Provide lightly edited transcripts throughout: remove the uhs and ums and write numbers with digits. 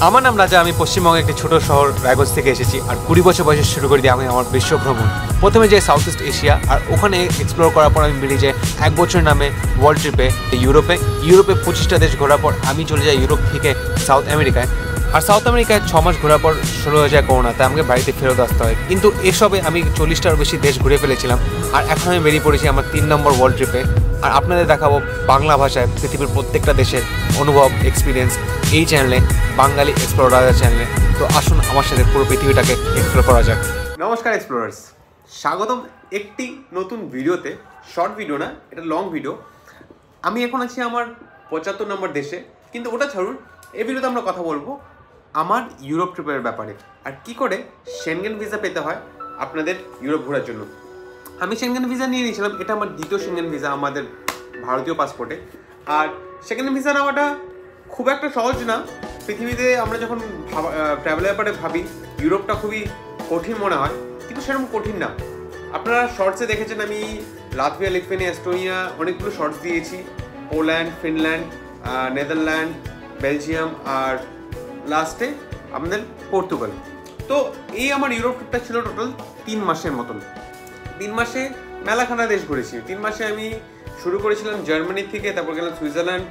আমার নাম রাজা। আমি পশ্চিমবঙ্গের একটি ছোট শহর রায়গঞ্জ থেকে এসেছি আর 20 বছর বয়সে শুরু করে দিই আমি আমার বিশ্ব ভ্রমণ। প্রথমে যাই সাউথ ইস্ট এশিয়া আর ওখানে এক্সপ্লোর করার পর আমি বেরিয়ে যাই 1 বছর নামে ওয়ার্ল্ড ট্রিপে ইউরোপে 25টা দেশ ঘোরার পর আমি চলে যাই ইউরোপ থেকে সাউথ আমেরিকায়। আর সাউথ আমেরিকায় 6 মাস ঘোরার পর শুরু হয়ে যায় করোনা, তাই আমাকে বাড়িতে ফেরত আসতে হয়। কিন্তু এসবে আমি 40টার বেশি দেশ ঘুরে ফেলেছিলাম আর এখন আমি বেরিয়ে পড়েছি আমার 3 নম্বর ওয়ার্ল্ড ট্রিপে। আর আপনাদের দেখাবো বাংলা ভাষায় পৃথিবীর প্রত্যেকটা দেশের অনুভব এক্সপিরিয়েন্স এই চ্যানেলে, বাঙালি এক্সপ্লোরার চ্যানেলে। তো আসুন আমার সাথে পুরো পৃথিবীটাকে এক্সপ্লোর করা যাক। নমস্কার এক্সপ্লোরার্স, স্বাগতম একটি নতুন ভিডিওতে। শর্ট ভিডিও না, এটা লং ভিডিও। আমি এখন আছি আমার 75 নম্বর দেশে, কিন্তু ওটা ছাড়ুন, এই ভিডিওতে আমরা কথা বলবো আমার ইউরোপ ট্রিপের ব্যাপারে আর কি করে সেনগেন ভিসা পেতে হয় আপনাদের ইউরোপ ঘোরার জন্য। আমি সেনগেন ভিসা নিয়ে নিয়েছিলাম, এটা আমার দ্বিতীয় সেনগেন ভিসা আমাদের ভারতীয় পাসপোর্টে। আর সেকেন্ড ভিসা নেওয়াটা খুব একটা সহজ না। পৃথিবীতে আমরা যখন ট্রাভেলের ব্যাপারে ভাবি ইউরোপটা খুবই কঠিন মনে হয়, কিন্তু সেরকম কঠিন না। আপনারা শর্টসে দেখেছেন আমি লাতভিয়া, লিথুয়ানিয়া, এস্টোনিয়া অনেকগুলো শর্টস দিয়েছি। পোল্যান্ড, ফিনল্যান্ড, নেদারল্যান্ড, বেলজিয়াম আর লাস্টে আমাদের পর্তুগাল। তো এই আমার ইউরোপ ট্রিপটা ছিল টোটাল 3 মাসের মতন। 3 মাসে মেলাখানা দেশ ঘুরেছি। 3 মাসে আমি শুরু করেছিলাম জার্মানি থেকে, তারপর গেলাম সুইজারল্যান্ড,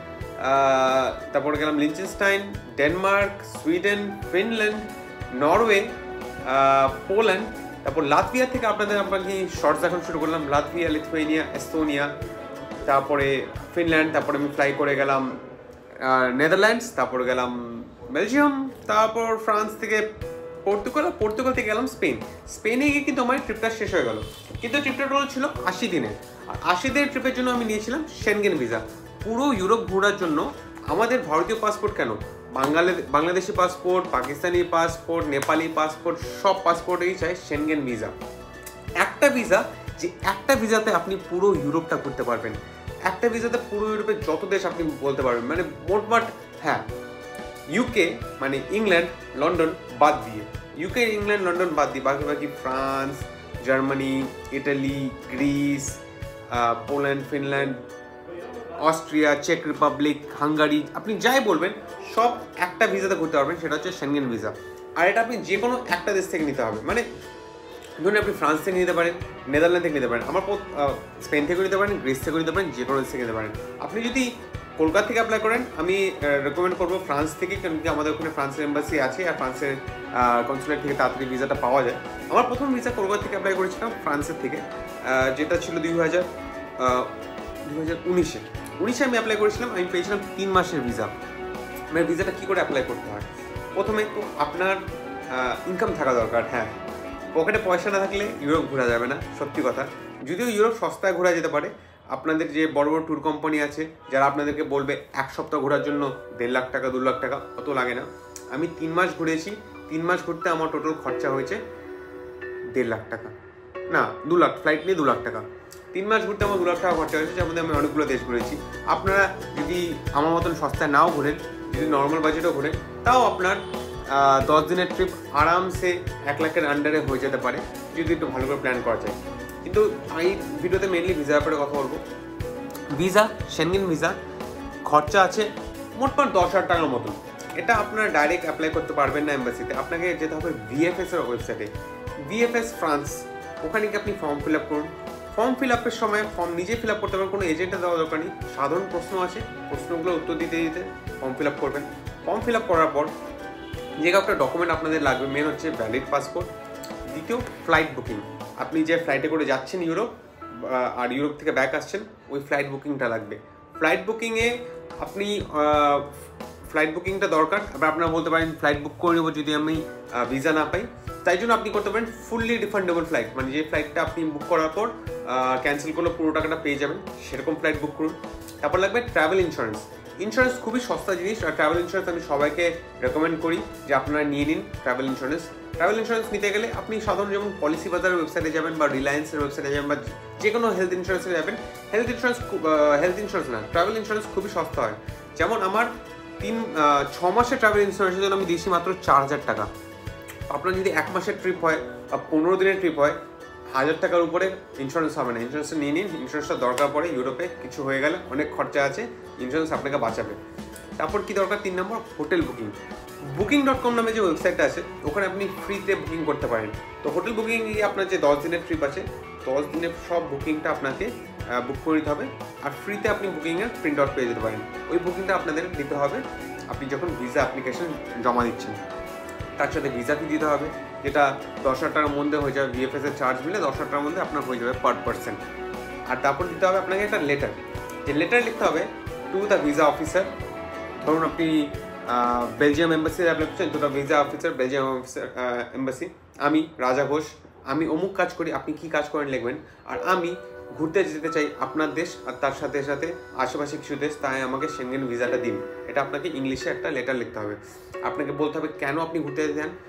তারপর গেলাম Liechtenstein, Denmark, Sweden, Finland, Norway, Poland, তারপর লাতভিয়া থেকে আপনাকে শর্টস এখন শুরু করলাম। লাতভিয়া, লিথুয়ানিয়া, এস্তোনিয়া, তারপরে ফিনল্যান্ড, তারপরে আমি ফ্লাই করে গেলাম নেদারল্যান্ডস, তারপর গেলাম বেলজিয়াম, তারপর ফ্রান্স থেকে পর্তুগাল থেকে গেলাম স্পেনে গিয়ে কিন্তু আমার ট্রিপটা শেষ হয়ে গেল। কিন্তু ট্রিপটা টোটাল ছিল 80 দিনের। আর 80 দিনের ট্রিপের জন্য আমি নিয়েছিলাম সেনগেন ভিসা। পুরো ইউরোপ ঘোরার জন্য আমাদের ভারতীয় পাসপোর্ট কেন, Bangladeshi passport, Pakistani passport, Nepali passport, সব পাসপোর্টেই চাই সেনগেন ভিসা। একটা ভিসাতে আপনি পুরো ইউরোপটা ঘুরতে পারবেন। একটা ভিসাতে পুরো ইউরোপের যত দেশ আপনি বলতে পারবেন, মানে মোটমাট, হ্যাঁ, ইউকে মানে ইংল্যান্ড, লন্ডন বাদ দিয়ে, বাকি France, Germany, Italy, Greece, Poland, Finland, Austria, চেক রিপাবলিক, হাঙ্গারি, আপনি যাই বলবেন সব একটা ভিসাতে ঘুরতে পারবেন। সেটা হচ্ছে সেনগেন ভিসা। আর এটা আপনি যে কোনো একটা দেশ থেকে নিতে হবে। মানে ধরুন আপনি ফ্রান্স থেকে নিতে পারেন, নেদারল্যান্ড থেকে নিতে পারেন, আমার স্পেন থেকে নিতে পারেন, গ্রিস থেকে নিতে পারেন, যে কোনো দেশ থেকে নিতে পারেন। আপনি যদি কলকাতা থেকে অ্যাপ্লাই করেন, আমি রেকমেন্ড করবো ফ্রান্স থেকে, কারণ কি আমাদের ওখানে ফ্রান্সের এম্বাসি আছে আর ফ্রান্সের কনসুলেট থেকে তাড়াতাড়ি ভিসাটা পাওয়া যায়। আমার প্রথম ভিসা কলকাতা থেকে অ্যাপ্লাই করেছিলাম ফ্রান্সের থেকে, যেটা ছিল 2019-এ আমি অ্যাপ্লাই করেছিলাম। আমি পেয়েছিলাম 3 মাসের ভিসা। মানে ভিসাটা কী করে অ্যাপ্লাই করতে হয়, প্রথমে তো আপনার ইনকাম থাকা দরকার। হ্যাঁ, পকেটে পয়সা না থাকলে ইউরোপ ঘোরা যাবে না, সত্যি কথা। যদিও ইউরোপ সস্তায় ঘোরা যেতে পারে। আপনাদের যে বড় বড় ট্যুর কোম্পানি আছে যারা আপনাদেরকে বলবে 1 সপ্তাহ ঘোরার জন্য 1.5 লাখ টাকা, 2 লাখ টাকা, অত লাগে না। আমি 3 মাস ঘুরেছি। 3 মাস ঘুরতে আমার টোটাল খরচা হয়েছে 1.5 লাখ টাকা, না 2 লাখ, ফ্লাইট নিয়ে 2 লাখ টাকা। 3 মাস ঘুরতে আমার 2 লাখ টাকা খরচা হয়েছে, যার মধ্যে আমি অনেকগুলো দেশ ঘুরেছি। আপনারা যদি আমার মতন সস্তায় নাও ঘোরেন, যদি নর্মাল বাজেটও ঘোরেন, তাও আপনার 10 দিনের ট্রিপ আরামসে 1 লাখের আন্ডারে হয়ে যেতে পারে, যদি একটু ভালো করে প্ল্যান করা যায়। কিন্তু আমি ভিডিওতে মেনলি ভিসার ব্যাপারে কথা বলবো। সেনগেন ভিসা খরচা আছে মোটমাট 10,000 টাকার মতন। এটা আপনারা ডাইরেক্ট অ্যাপ্লাই করতে পারবেন না এম্বাসিতে, আপনাকে যেতে হবে VFS এর ওয়েবসাইটে, VFS ফ্রান্স। ওখানে গিয়ে আপনি ফর্ম ফিল আপ করুন। ফর্ম ফিল আপের সময় ফর্ম নিজে ফিল আপ করতে পারবেন, কোনো এজেন্টে দেওয়া দরকার নেই। সাধারণ প্রশ্ন আছে, প্রশ্নগুলো উত্তর দিতে ফর্ম ফিল আপ করবেন। ফর্ম ফিল আপ করার পর যে একটা ডকুমেন্ট আপনাদের লাগবে, মেন হচ্ছে ভ্যালিড পাসপোর্ট। দ্বিতীয়, ফ্লাইট বুকিং। আপনি যে ফ্লাইটে করে যাচ্ছেন ইউরোপ আর ইউরোপ থেকে ব্যাক আসছেন, ওই ফ্লাইট বুকিংটা লাগবে। ফ্লাইট বুকিংয়ে আপনি ফ্লাইট বুকিংটা দরকার। আবার আপনারা বলতে পারেন ফ্লাইট বুক করে নেবো যদি আমি ভিসা না পাই, তাই জন্য আপনি করতে পারেন ফুললি রিফান্ডেবল ফ্লাইট। মানে যে ফ্লাইটটা আপনি বুক করার পর ক্যান্সেল করলে পুরো টাকাটা পেয়ে যাবেন, সেরকম ফ্লাইট বুক করুন। তারপর লাগবে ট্রাভেল ইন্স্যুরেন্স খুবই সস্তা জিনিস। আর ট্রাভেল ইন্স্যুরেন্স আমি সবাইকে রেকমেন্ড করি যে আপনারা নিয়ে নিন ট্রাভেল ইন্স্যুরেন্স নিতে গেলে আপনি সাধারণ যেমন পলিসি বাজারের ওয়েবসাইটে যাবেন বা রিলায়েন্সের ওয়েবসাইটে যাবেন বা যে কোনো হেলথ ইন্স্যুরেন্সে যাবেন। হেলথ ইন্স্যুরেন্স না, ট্রাভেল ইন্স্যুরেন্স খুবই সস্তা হয়। যেমন আমার 6 মাসের ট্রাভেল ইন্স্যুরেন্সের জন্য আমি দিয়েছি মাত্র 4,000 টাকা। আপনার যদি 1 মাসের ট্রিপ হয় বা 15 দিনের ট্রিপ হয়, 1000 টাকার উপরে ইন্স্যুরেন্স হবে না। ইন্স্যুরেন্সটা নিয়ে নিন, ইন্স্যুরেন্সটা দরকার পড়ে, ইউরোপে কিছু হয়ে গেলে অনেক খরচা আছে, ইন্স্যুরেন্স আপনাকে বাঁচাবে। তারপর কি দরকার 3 নম্বর, হোটেল বুকিং। booking.com নামে যে ওয়েবসাইটটা আছে ওখানে আপনি ফ্রিতে বুকিং করতে পারেন। তো হোটেল বুকিং গিয়ে আপনার যে 10 দিনের ট্রিপ আছে 10 দিনের সব বুকিংটা আপনাকে বুক করে দিতে হবে, আর ফ্রিতে আপনি বুকিংয়ের প্রিন্ট আউট পেয়ে যেতে পারেন। ওই বুকিংটা আপনাদের দিতে হবে আপনি যখন ভিসা অ্যাপ্লিকেশন জমা দিচ্ছেন। তার সাথে ভিসা ফি দিতে হবে, যেটা 10,000 টাকার মধ্যে হয়ে যাবে, VFS এর চার্জ মিলে 10,000 টাকার মধ্যে আপনার হয়ে যাবে পার পার্সন। আর তারপর দিতে হবে আপনাকে একটা লেটার, যে লেটার লিখতে হবে টু দ্য ভিসা অফিসার। ধরুন আপনি বেলজিয়াম এম্বাসির অ্যাপ্লাই করছেন, to the visa officer Belgium embassy, আমি রাজা ঘোষ, আমি অমুক কাজ করি, আপনি কি কাজ করেন লিখবেন। আর আমি ঘুরতে যেতে চাই আপনার দেশ আর তার সাথে সাথে আশেপাশে কিছু দেশ, তাই আমাকে সেনগেন ভিসাটা দিন। এটা আপনাকে ইংলিশে একটা লেটার লিখতে হবে। আপনাকে বলতে হবে কেন আপনি ঘুরতে যেতে চান,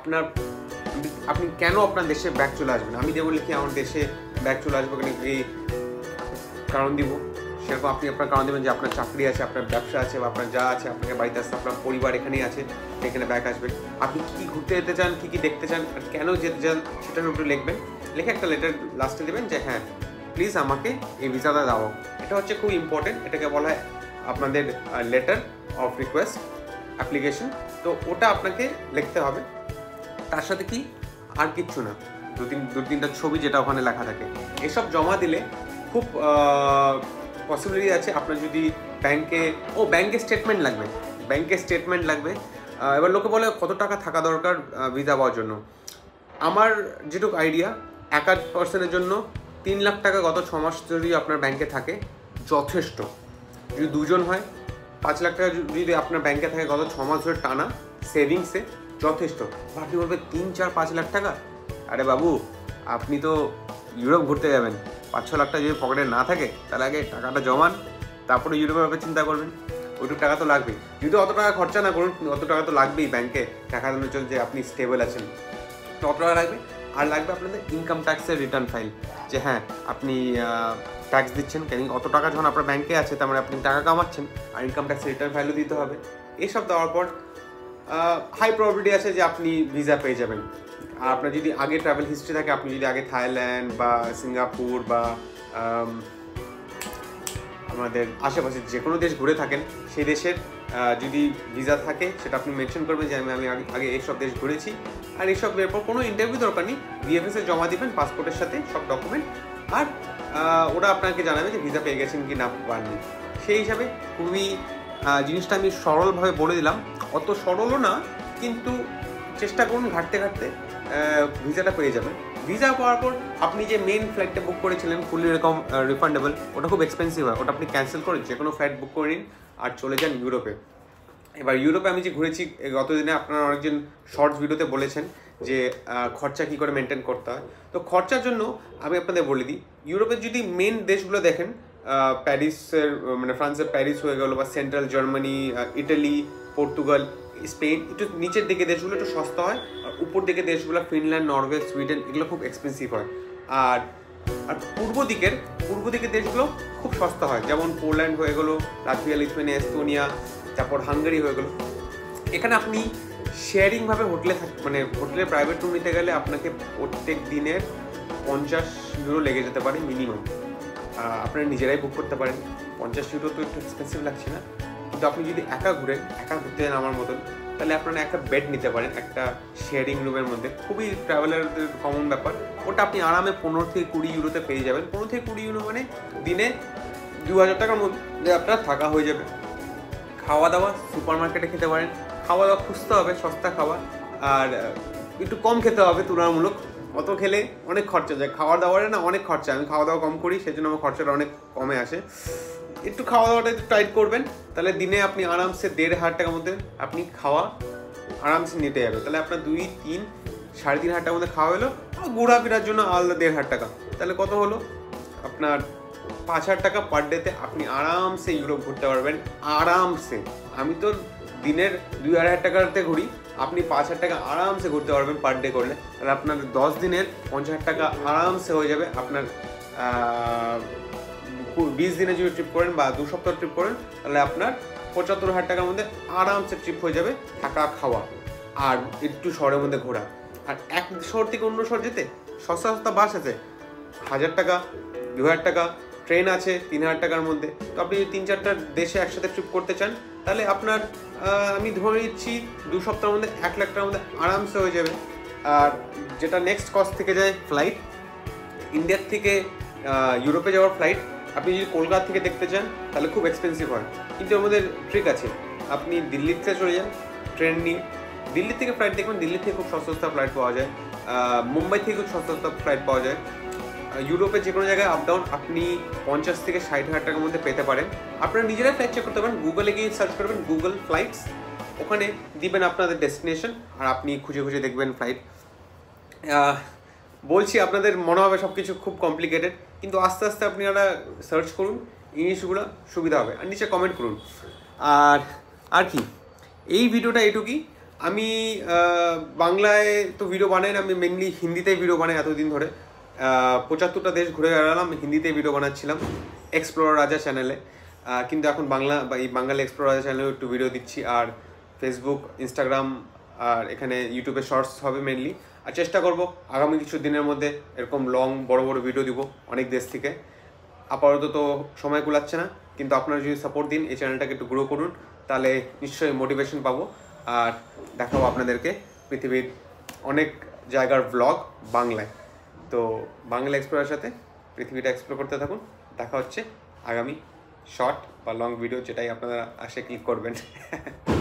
আপনি কেন আপনার দেশে ব্যাক চলে আসবেন। আমি যেমন লিখি আমার দেশে ব্যাক চলে আসবো কেন কি কারণ দিব, সেরকম আপনি আপনার কারণ দেবেন যে আপনার চাকরি আছে, আপনার ব্যবসা আছে, বা আপনার যা আছে, আপনাকে বাড়িতে আসতে, আপনার পরিবার এখানেই আছে, এখানে ব্যাক আসবেন। আপনি কী ঘুরতে যেতে চান, কী কী দেখতে চান, আর কেন যেতে চান সেটার উপরে লিখবেন। লিখে একটা লেটার লাস্টে দেবেন যে হ্যাঁ প্লিজ আমাকে এই ভিসাটা দাও। এটা হচ্ছে খুব ইম্পর্টেন্ট, এটাকে বলা হয় আপনাদের লেটার অফ রিকোয়েস্ট অ্যাপ্লিকেশন। তো ওটা আপনাকে লিখতে হবে। তার সাথে কি আর কিচ্ছু না, দু তিনটা ছবি যেটা ওখানে লেখা থাকে। এসব জমা দিলে খুব পসিবিলিটি আছে আপনার যদি ব্যাংকে স্টেটমেন্ট লাগবে। এবার লোকে বলে কত টাকা থাকা দরকার ভিসা পাওয়ার জন্য। আমার যেটুকু আইডিয়া, এক পার্সনের জন্য 3 লাখ টাকা গত 6 মাস যদি আপনার ব্যাংকে থাকে যথেষ্ট। যদি 2 জন হয় 5 লাখ টাকা যদি আপনার ব্যাংকে থাকে গত 6 মাস ধরে টানা সেভিংসে যথেষ্ট। আপনি বলবেন 3-4-5 লাখ টাকা, আরে বাবু আপনি তো ইউরোপ ঘুরতে যাবেন, 5-6 লাখ টাকা যদি পকেটে না থাকে তাহলে আগে টাকাটা জমান, তারপরে ইউরোপের ব্যাপারে চিন্তা করবেন। ওইটুকু টাকা তো লাগবেই, যদি অত টাকা খরচা না করুন অত টাকা তো লাগবেই ব্যাংকে দেখানোর জন্য যে আপনি স্টেবল আছেন, তো অত টাকা লাগবে। আর লাগবে আপনাদের ইনকাম ট্যাক্সের রিটার্ন ফাইল, যে হ্যাঁ আপনি ট্যাক্স দিচ্ছেন, কেন অত টাকা যখন আপনার ব্যাংকে আছে তার মানে আপনি টাকা কামাচ্ছেন, আর ইনকাম ট্যাক্সের রিটার্ন ফাইলও দিতে হবে। এইসব দেওয়ার পর হাই প্রবাবিলিটি আছে যে আপনি ভিসা পেয়ে যাবেন। আর আপনার যদি আগে ট্রাভেল হিস্ট্রি থাকে, আপনি যদি আগে থাইল্যান্ড বা সিঙ্গাপুর বা আমাদের আশেপাশে যে কোনো দেশ ঘুরে থাকেন, সেই দেশের যদি ভিসা থাকে সেটা আপনি মেনশন করবেন যে আমি আগে এইসব দেশ ঘুরেছি। আর এইসব এরপর কোনো ইন্টারভিউ দরকার নেই, VFS জমা দিবেন পাসপোর্টের সাথে সব ডকুমেন্ট, আর ওরা আপনাকে জানাবে যে ভিসা পেয়ে গেছেন কি না পাননি। সেই হিসাবে খুবই জিনিসটা আমি সরলভাবে বলে দিলাম, অত সরলও না, কিন্তু চেষ্টা করুন ঘাটতে ভিসাটা পেয়ে যাবেন। ভিসা পাওয়ার পর আপনি যে মেন ফ্লাইটটা বুক করেছিলেন ফুলি রিফান্ডেবল, ওটা খুব এক্সপেন্সিভ হয়, ওটা আপনি ক্যান্সেল করে যে কোনো ফ্লাইট বুক করে নিন আর চলে যান ইউরোপে। এবার ইউরোপে আমি যে ঘুরেছি গতদিনে আপনারা অনেকজন শর্টস ভিডিওতে বলেছেন যে খরচা কী করে মেনটেন করতে হয়। তো খরচার জন্য আমি আপনাদের বলে দিই, ইউরোপের যদি মেন দেশগুলো দেখেন, প্যারিসের মানে ফ্রান্সের প্যারিস হয়ে গেলো, বা central Germany, Italy, Portugal, Spain, একটু নিচের দিকে দেশগুলো একটু সস্তা হয়, আর উপর দিকে দেশগুলো ফিনল্যান্ড, নরওয়ে, সুইডেন এগুলো খুব এক্সপেন্সিভ হয়। আর পূর্ব দিকের দেশগুলো খুব সস্তা হয়, যেমন পোল্যান্ড হয়ে গেলো, লাটভিয়া, লিথুয়ানিয়া, এস্তোনিয়া, তারপর হাঙ্গেরি হয়ে গেলো। এখানে আপনি শেয়ারিংভাবে হোটেলে প্রাইভেট রুম নিতে গেলে আপনাকে প্রত্যেক দিনের 50 ইউরো লেগে যেতে পারে মিনিমাম। আপনারা নিজেরাই বুক করতে পারেন, 50 ইউরো তো একটু এক্সপেন্সিভ লাগছে না। কিন্তু আপনি যদি একা ঘুরতে যান আমার মতন, তাহলে আপনারা একটা বেড নিতে পারেন একটা শেয়ারিং রুমের মধ্যে, খুবই ট্রাভেলারদের কমন ব্যাপার। ওটা আপনি আরামে 15-20 ইউরোতে পেয়ে যাবেন। 15-20 ইউরো মানে দিনে 2000 টাকার মধ্যে আপনার থাকা হয়ে যাবে। খাওয়া দাওয়া সুপার মার্কেটে খেতে পারেন, খাওয়া দাওয়া খুঁজতে হবে সস্তা খাবার, আর একটু কম খেতে হবে তুলনামূলক, অত খেলে অনেক খরচা যায়। খাওয়া দাওয়ারে না অনেক খরচা, আমি খাওয়া দাওয়া কম করি সেজন্য আমার খরচাটা অনেক কমে আসে। একটু খাওয়া দাওয়াটা একটু টাইট করবেন, তাহলে দিনে আপনি আরামসে 1,500 টাকার মধ্যে আপনি খাওয়া আরামসে নিতে যাবে। তাহলে আপনার 2-3-3.5 টাকার মধ্যে খাওয়া হলো, ঘোরাফেরার জন্য আলাদা 1,500 টাকা, তাহলে কত হলো আপনার 5,000 টাকা পার ডেতে আপনি আরামসে ইউরোপ ঘুরতে পারবেন আরামসে। আমি তো দিনের 2-2.5 টাকাতে ঘুরি, আপনি 5,000 টাকা আরামসে ঘুরতে পারবেন পার ডে করলে। তাহলে আপনার 10 দিনের 50,000 টাকা আরামসে হয়ে যাবে। আপনার 20 দিনে যদি ট্রিপ করেন বা 2 সপ্তাহ ট্রিপ করেন, তাহলে আপনার 75,000 টাকার মধ্যে আরামসে ট্রিপ হয়ে যাবে, থাকা খাওয়া আর একটু শহরের মধ্যে ঘোরা। আর এক শহর থেকে অন্য শহর যেতে সস্তা বাস আছে, 1,000 টাকা, 2,000 টাকা, ট্রেন আছে 3,000 টাকার মধ্যে। তো আপনি যদি 3-4টা দেশে একসাথে ট্রিপ করতে চান, তাহলে আপনার আমি ধরে নিচ্ছি 2 সপ্তাহের মধ্যে 1 লাখ টাকার মধ্যে আরামসে হয়ে যাবে। আর যেটা নেক্সট কস্ট থেকে যায় ফ্লাইট, ইন্ডিয়ার থেকে ইউরোপে যাওয়ার ফ্লাইট আপনি যদি কলকাতা থেকে দেখতে চান তাহলে খুব এক্সপেন্সিভ হয়, কিন্তু এর মধ্যে ট্রিক আছে। আপনি দিল্লিতে চলে যান ট্রেন নিয়ে, দিল্লি থেকে ফ্লাইট দেখবেন, দিল্লি থেকে খুব সস্তা ফ্লাইট পাওয়া যায়, মুম্বাই থেকে খুব সস্তা ফ্লাইট পাওয়া যায়। ইউরোপে যে কোনো জায়গায় আপ ডাউন আপনি 50 থেকে 60,000 টাকার মধ্যে পেতে পারেন। আপনারা নিজেরাই ফ্লাইট চেক করতে পারেন, গুগলে গিয়ে সার্চ করবেন গুগল ফ্লাইটস, ওখানে দিবেন আপনাদের ডেস্টিনেশন আর আপনি খুঁজে খুঁজে দেখবেন ফ্লাইট। বলছি আপনাদের মনে হবে সব কিছু খুব কমপ্লিকেটেড, কিন্তু আস্তে আস্তে আপনারা সার্চ করুন, জিনিসগুলো সুবিধা হবে। আর নিচে কমেন্ট করুন। আর কি, এই ভিডিওটা এটুকুই। আমি বাংলায় তো ভিডিও বানাই না, আমি মেনলি হিন্দিতেই ভিডিও বানাই এতদিন ধরে। 75টা দেশ ঘুরে বেড়ালাম, হিন্দিতে ভিডিও বানাচ্ছিলাম এক্সপ্লোরার রাজা চ্যানেলে, কিন্তু এখন এই বাঙালি এক্সপ্লোরার রাজা চ্যানেলে একটু ভিডিও দিচ্ছি। আর ফেসবুক, ইনস্টাগ্রাম আর এখানে ইউটিউবে শর্টস হবে মেনলি। আর চেষ্টা করব আগামী কিছু দিনের মধ্যে এরকম বড় বড় ভিডিও দিব অনেক দেশ থেকে। আপাতত তো সময় কুলাচ্ছে না, কিন্তু আপনারা যদি সাপোর্ট দিন, এই চ্যানেলটাকে একটু গ্রো করুন, তাহলে নিশ্চয়ই মোটিভেশন পাবো। আর দেখাবো আপনাদেরকে পৃথিবীর অনেক জায়গার ব্লগ বাংলায়। তো বাংলা এক্সপ্লোরের সাথে পৃথিবীটা এক্সপ্লোর করতে থাকুন। দেখা হচ্ছে আগামী শর্ট বা লং ভিডিও, যেটাই আপনারা আসে ক্লিক করবেন।